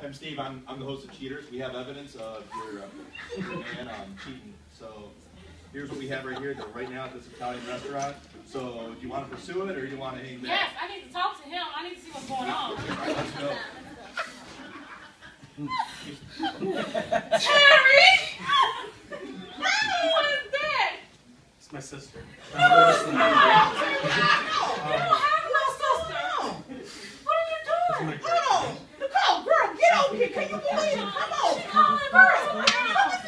I'm Steve. I'm the host of Cheaters. We have evidence of your man cheating. So here's what we have right here. They're right now at this Italian restaurant. So do you want to pursue it or do you want to hang back? Yes, I need to talk to him. I need to see what's going on. All right, let's go. Terry! What is that? It's my sister. You don't have no sister. What are you doing? Hold on. Nicole, girl, get over here. Can you believe it? Come on. She calling girls.